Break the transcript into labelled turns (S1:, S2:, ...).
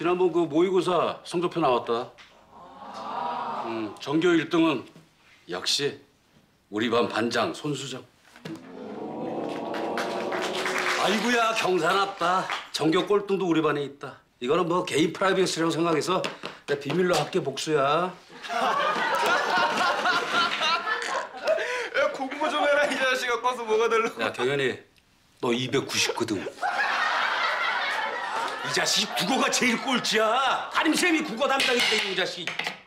S1: 지난번 그 모의고사 성적표 나왔다. 전교 1등은 역시 우리 반 반장 손수정. 아이고야 경사났다. 전교 꼴등도 우리 반에 있다. 이거는 뭐 개인 프라이버시라고 생각해서 내 비밀로 할게 복수야.
S2: 야, 공부 좀 해라 이 자식아. 커서 뭐가 될러.
S1: 야 경현이 너 290거든. 이 자식 국어가 제일 꼴찌야. 담임쌤이 국어 담당했대 이 자식.